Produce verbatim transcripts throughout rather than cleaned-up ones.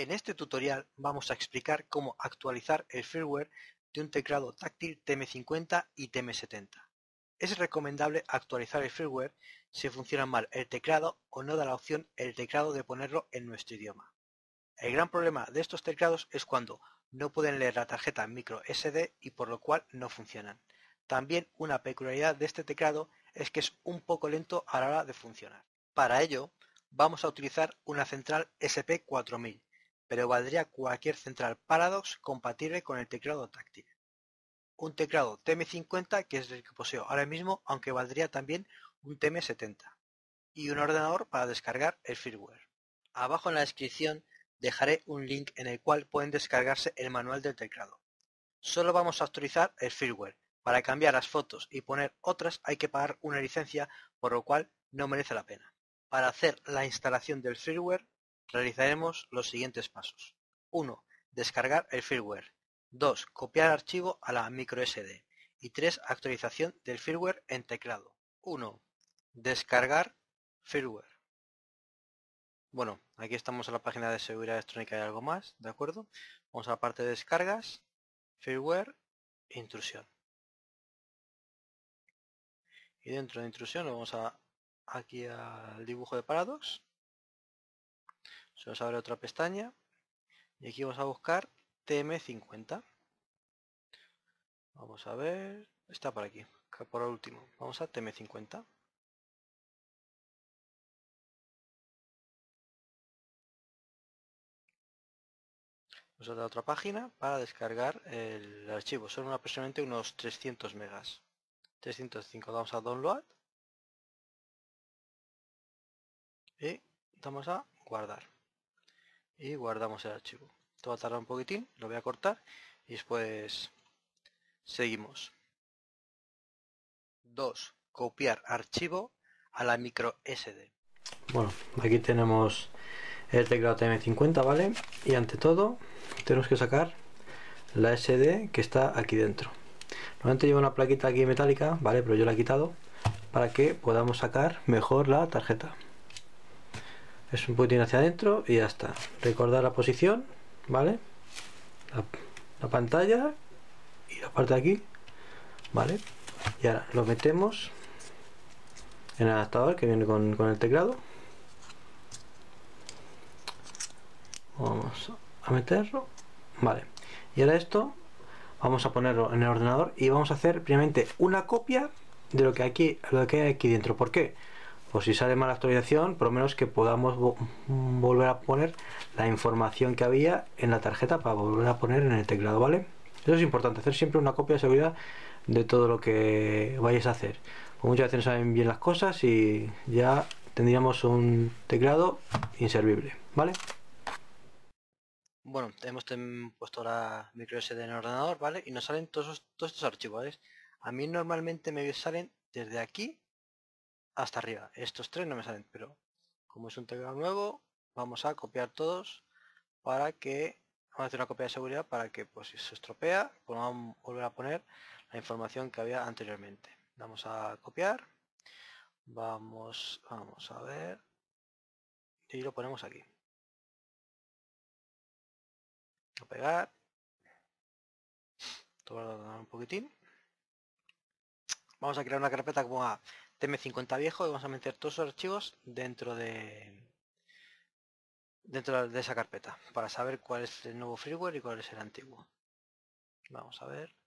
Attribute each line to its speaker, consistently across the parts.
Speaker 1: En este tutorial vamos a explicar cómo actualizar el firmware de un teclado táctil T M cincuenta y T M setenta. Es recomendable actualizar el firmware si funciona mal el teclado o no da la opción el teclado de ponerlo en nuestro idioma. El gran problema de estos teclados es cuando no pueden leer la tarjeta micro S D y por lo cual no funcionan. También una peculiaridad de este teclado es que es un poco lento a la hora de funcionar. Para ello vamos a utilizar una central S P cuatro mil, pero valdría cualquier central Paradox compatible con el teclado táctil. Un teclado T M cincuenta, que es el que poseo ahora mismo, aunque valdría también un T M setenta. Y un ordenador para descargar el firmware. Abajo en la descripción dejaré un link en el cual pueden descargarse el manual del teclado. Solo vamos a actualizar el firmware. Para cambiar las fotos y poner otras hay que pagar una licencia, por lo cual no merece la pena. Para hacer la instalación del firmware realizaremos los siguientes pasos. uno. Descargar el firmware. dos. Copiar el archivo a la micro S D. Y tres. Actualización del firmware en teclado. uno. Descargar firmware. Bueno, aquí estamos en la página de seguridad electrónica y algo más, ¿de acuerdo? Vamos a la parte de descargas, firmware, intrusión. Y dentro de intrusión vamos a aquí al dibujo de Paradox. Se nos abre otra pestaña y aquí vamos a buscar T M cincuenta. Vamos a ver, está por aquí, por último. Vamos a T M cincuenta. Vamos a dar otra página para descargar el archivo. Son aproximadamente unos trescientos megas. trescientos cinco. Vamos a download y damos a guardar. Y guardamos el archivo. Esto va a tardar un poquitín, lo voy a cortar y después seguimos. dos. Copiar archivo a la micro S D. Bueno, aquí tenemos el teclado T M cincuenta, ¿vale? Y ante todo tenemos que sacar la S D que está aquí dentro. Normalmente lleva una plaquita aquí metálica, ¿vale? Pero yo la he quitado para que podamos sacar mejor la tarjeta. Es un poquitín hacia adentro y ya está. Recordar la posición, ¿vale? La, la pantalla y la parte de aquí, ¿vale? Y ahora lo metemos en el adaptador que viene con, con el teclado. Vamos a meterlo, vale. Y ahora esto vamos a ponerlo en el ordenador y vamos a hacer primeramente una copia de lo que aquí, lo que hay aquí dentro. ¿Por qué? Pues si sale mala actualización, por lo menos que podamos vo volver a poner la información que había en la tarjeta para volver a poner en el teclado, ¿vale? Eso es importante, hacer siempre una copia de seguridad de todo lo que vayáis a hacer. Pues muchas veces no saben bien las cosas y ya tendríamos un teclado inservible, ¿vale? Bueno, hemos puesto la micro S D en el ordenador, ¿vale? Y nos salen todos, todos estos archivos, ¿vale? A mí normalmente me salen desde aquí hasta arriba. Estos tres no me salen, pero como es un teclado nuevo, vamos a copiar todos para que, vamos a hacer una copia de seguridad para que, pues si se estropea, podamos volver a poner la información que había anteriormente. Vamos a copiar, vamos, vamos a ver, y lo ponemos aquí. A pegar, todo un poquitín. Vamos a crear una carpeta como a T M cincuenta viejo y vamos a meter todos los archivos dentro de dentro de esa carpeta para saber cuál es el nuevo firmware y cuál es el antiguo. Vamos a ver.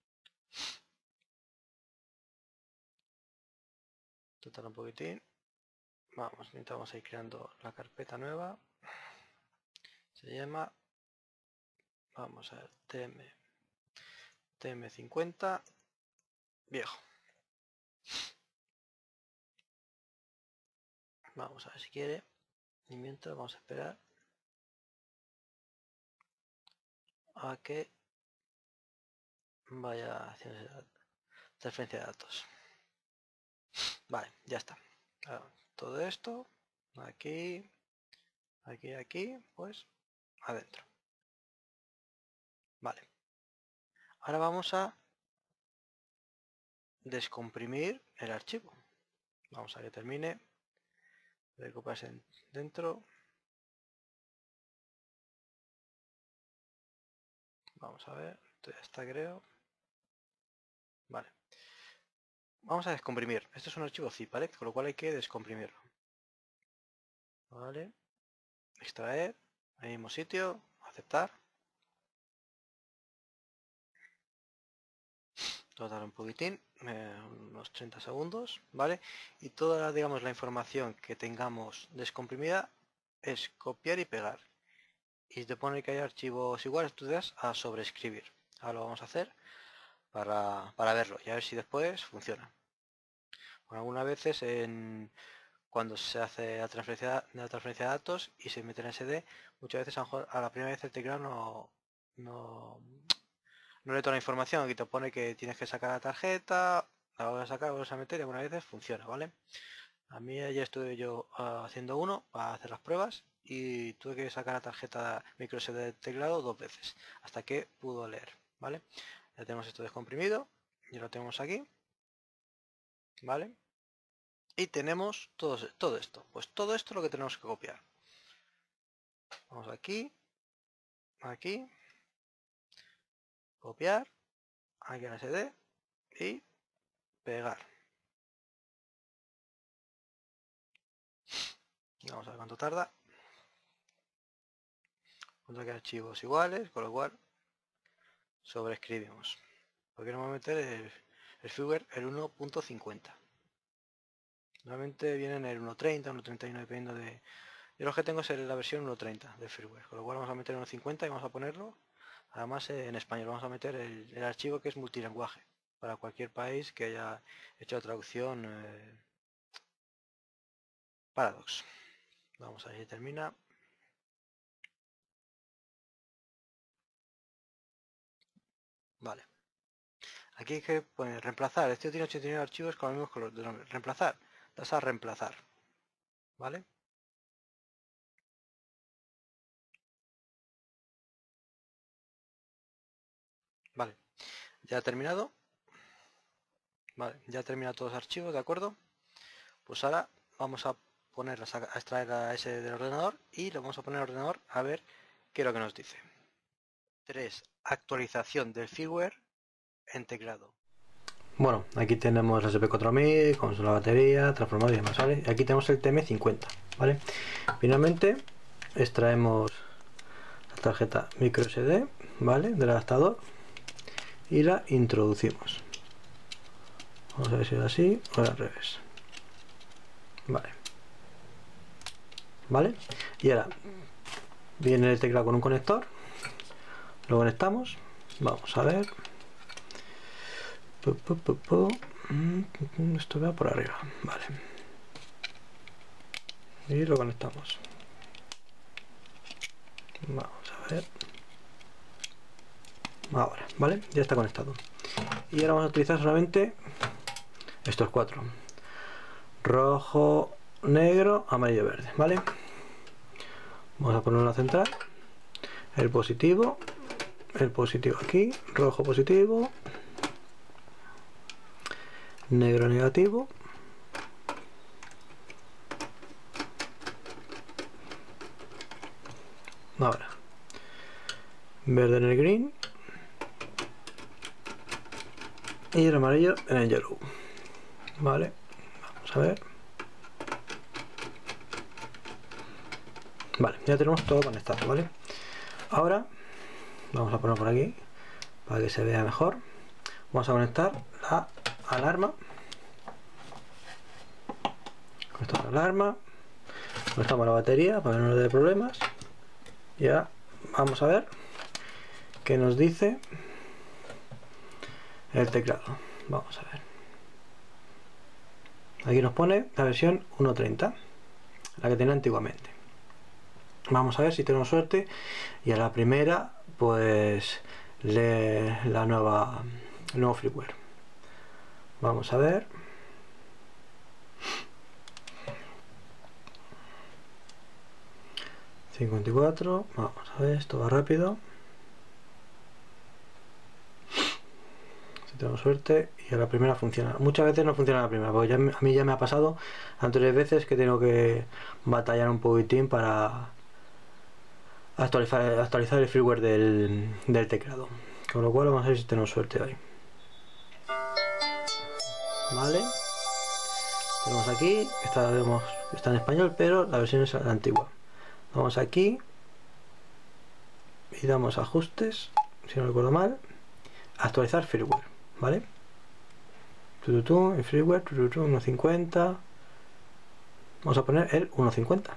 Speaker 1: Total un poquitín. Vamos, intentamos ir creando la carpeta nueva. Se llama, vamos a ver, T M, T M cincuenta viejo. Vamos a ver si quiere. Y mientras vamos a esperar a que vaya haciendo transferencia de datos. Vale, ya está. Ahora, todo esto, aquí, aquí, aquí, pues adentro. Vale. Ahora vamos a descomprimir el archivo. Vamos a que termine de ocuparse dentro. Vamos a ver, esto ya está, creo. Vale. Vamos a descomprimir. Este es un archivo zip, ¿vale? Con lo cual hay que descomprimirlo. Vale. Extraer. Ahí mismo sitio. Aceptar. Total un poquitín. Eh, unos treinta segundos. ¿Vale? Y toda, digamos, la información que tengamos descomprimida es copiar y pegar. Y te pone que hay archivos iguales, tú das a sobreescribir. Ahora lo vamos a hacer para, para verlo y a ver si después funciona. Bueno, algunas veces en, cuando se hace la transferencia, la transferencia de datos y se mete en S D, muchas veces a, lo mejor, a la primera vez el teclado no, no, no lee toda la información. Aquí te pone que tienes que sacar la tarjeta, la vas a sacar, la vas a meter y algunas veces funciona, ¿vale? A mí ya estuve yo uh, haciendo uno para hacer las pruebas y tuve que sacar la tarjeta micro S D del teclado dos veces hasta que pudo leer, ¿vale? Ya tenemos esto descomprimido y lo tenemos aquí, ¿vale? Y tenemos todo, todo esto, pues todo esto es lo que tenemos que copiar. Vamos aquí, aquí, copiar, aquí en S D y pegar. Vamos a ver cuánto tarda. Aquí archivos iguales, con lo cual sobreescribimos. Porque no vamos a meter el, el firmware el uno punto cincuenta. Normalmente vienen el uno punto treinta, uno punto treinta y uno dependiendo de... Yo lo que tengo es la versión uno punto treinta de firmware, con lo cual vamos a meter el uno punto cincuenta y vamos a ponerlo, además en español, vamos a meter el, el archivo que es multilenguaje, para cualquier país que haya hecho la traducción eh, Paradox. Vamos a ver si termina. Vale. Aquí hay que poner reemplazar. Este tiene ochenta y nueve archivos con los mismos colores de nombre. Reemplazar. Das a reemplazar. ¿Vale? Vale. Ya ha terminado. Vale. Ya ha terminado todos los archivos, ¿de acuerdo? Pues ahora vamos a poner a extraer a ese del ordenador y lo vamos a poner al ordenador a ver qué es lo que nos dice. tres. Actualización del firmware en teclado. Bueno, aquí tenemos la S P cuatro mil, con la batería, transformador y demás, ¿vale? Aquí tenemos el T M cincuenta, ¿vale? Finalmente extraemos la tarjeta micro S D, ¿vale? Del adaptador y la introducimos. Vamos a ver si es así o al revés. Vale. ¿Vale? Y ahora viene el teclado con un conector, lo conectamos, vamos a ver. Esto va por arriba, vale. Y lo conectamos. Vamos a ver. Ahora, ¿vale? Ya está conectado. Y ahora vamos a utilizar solamente estos cuatro: rojo, negro, amarillo, verde, ¿vale? Vamos a poner una central, el positivo, el positivo aquí, rojo positivo, negro negativo, ahora verde en el green y el amarillo en el yellow, vale. Vamos a ver. Vale, ya tenemos todo conectado, ¿vale? Ahora vamos a poner por aquí para que se vea mejor. Vamos a conectar la alarma. Conectamos la alarma, conectamos la batería para que no nos dé problemas. Y ahora vamos a ver qué nos dice el teclado. Vamos a ver. Aquí nos pone la versión uno punto treinta, la que tenía antiguamente. Vamos a ver si tenemos suerte y a la primera pues lee la nueva, el nuevo firmware. Vamos a ver. cincuenta y cuatro, vamos a ver, esto va rápido. Si tenemos suerte y a la primera funciona. Muchas veces no funciona a la primera, porque ya, a mí ya me ha pasado anteriores veces que tengo que batallar un poquitín para
Speaker 2: actualizar, actualizar el firmware del, del teclado. Con lo cual vamos a ver si tenemos suerte hoy. Vale. Tenemos aquí, esta vemos está en español, pero la versión es la antigua. Vamos aquí y damos ajustes, si no recuerdo mal, actualizar firmware, ¿vale? Tututu, el firmware, tututu, uno punto cincuenta. Vamos a poner el uno punto cincuenta.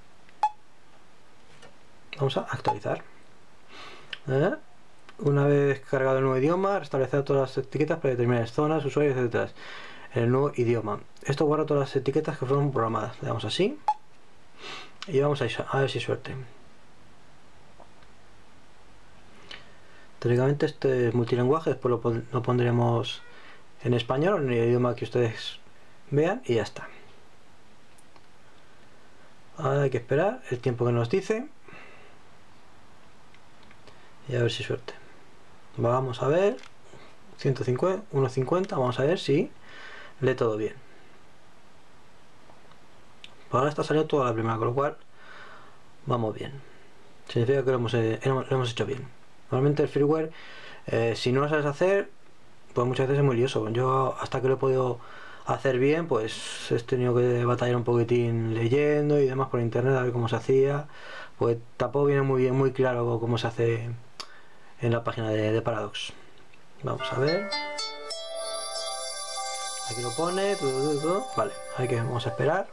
Speaker 2: Vamos a actualizar. ¿Eh? Una vez cargado el nuevo idioma, restablecer todas las etiquetas para determinar zonas, usuarios, etcétera. El nuevo idioma. Esto guarda todas las etiquetas que fueron programadas. Le damos así y vamos a, a ver si suerte. Teóricamente este es multilingüe, después lo, pon lo pondremos en español, en el idioma que ustedes vean, y ya está. Ahora hay que esperar el tiempo que nos dice y a ver si suerte. Vamos a ver, ciento cincuenta, uno punto cincuenta, vamos a ver si lee todo bien. Por ahora está saliendo toda la primera, con lo cual vamos bien. Significa que lo hemos, eh, lo hemos hecho bien. Normalmente el firmware, eh, si no lo sabes hacer, pues muchas veces es muy lioso. Yo hasta que lo he podido hacer bien, pues he tenido que batallar un poquitín leyendo y demás por internet a ver cómo se hacía. Pues tampoco viene muy bien, muy claro cómo se hace en la página de, de Paradox. Vamos a ver. Aquí lo pone. Todo, todo, todo. Vale, hay que vamos a esperar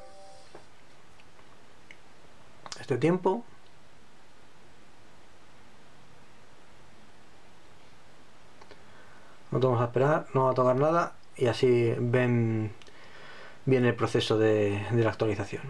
Speaker 2: este tiempo. No vamos a esperar, no va a tocar nada y así ven bien el proceso de, de la actualización.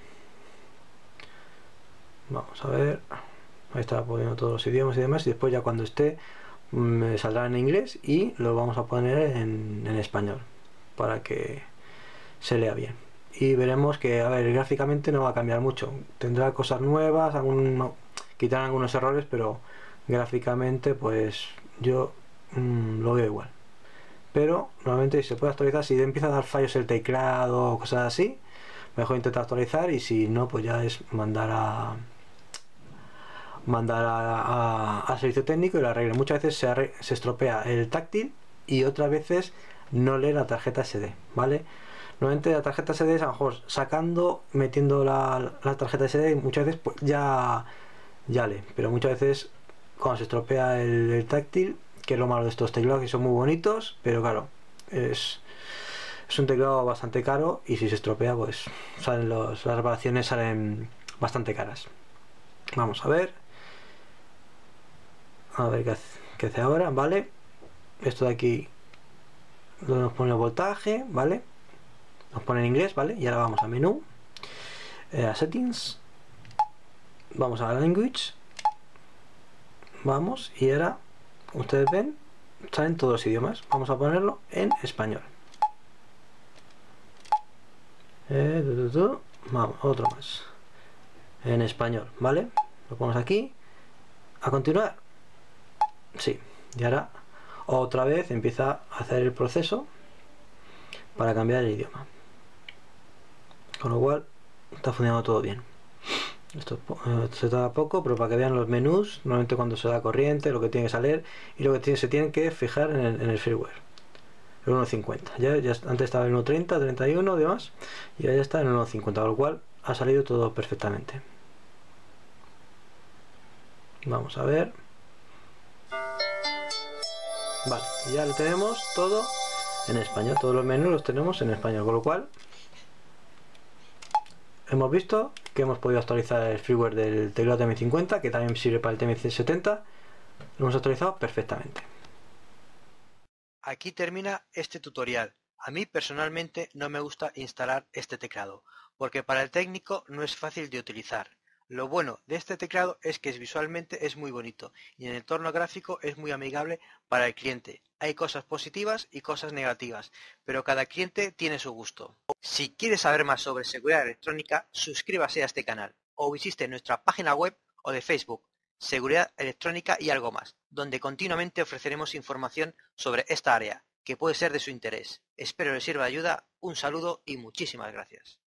Speaker 2: Vamos a ver, ahí está poniendo todos los idiomas y demás, y después ya cuando esté me saldrá en inglés y lo vamos a poner en, en español para que se lea bien. Y veremos que, a ver, gráficamente no va a cambiar mucho, tendrá cosas nuevas, algún, quitarán algunos errores, pero gráficamente pues yo mmm, lo veo igual. Pero normalmente si se puede actualizar, si empieza a dar fallos el teclado o cosas así, mejor intentar actualizar, y si no, pues ya es mandar a mandar a, a, a servicio técnico y lo arreglen. Muchas veces se, arre, se estropea el táctil y otras veces no lee la tarjeta ese de, ¿vale? Normalmente la tarjeta ese de es a lo mejor sacando, metiendo la, la tarjeta ese de, muchas veces pues ya, ya lee, pero muchas veces cuando se estropea el, el táctil, que es lo malo de estos teclados, que son muy bonitos, pero claro, es, es un teclado bastante caro y si se estropea pues salen los, las reparaciones salen bastante caras. Vamos a ver a ver qué hace, qué hace ahora, ¿vale? Esto de aquí nos pone el voltaje, ¿vale? Nos pone en inglés, ¿vale? Y ahora vamos a menú, eh, a settings, vamos a language, vamos, y ahora ustedes ven, salen todos los idiomas. Vamos a ponerlo en español. Eh, tu, tu, tu. Vamos, otro más en español, ¿vale? Lo ponemos aquí. A continuar, sí, y ahora otra vez empieza a hacer el proceso para cambiar el idioma, con lo cual está funcionando todo bien. Esto eh, se tarda poco, pero para que vean los menús, normalmente cuando se da corriente, lo que tiene que salir y lo que tiene, se tienen que fijar en el, en el firmware. El uno punto cincuenta, ya, ya antes estaba el uno punto treinta, treinta y uno demás, y ahora ya está en el uno punto cincuenta, con lo cual ha salido todo perfectamente. Vamos a ver. Vale, ya lo tenemos todo en español, todos los menús los tenemos en español, con lo cual hemos visto que hemos podido actualizar el firmware del teclado T M cincuenta, que también sirve para el T M setenta. Lo hemos actualizado perfectamente.
Speaker 1: Aquí termina este tutorial. A mí personalmente no me gusta instalar este teclado, porque para el técnico no es fácil de utilizar. Lo bueno de este teclado es que visualmente es muy bonito y en el entorno gráfico es muy amigable para el cliente. Hay cosas positivas y cosas negativas, pero cada cliente tiene su gusto. Si quieres saber más sobre seguridad electrónica, suscríbase a este canal o visite nuestra página web o de Facebook, Seguridad Electrónica y algo más, donde continuamente ofreceremos información sobre esta área, que puede ser de su interés. Espero les sirva de ayuda, un saludo y muchísimas gracias.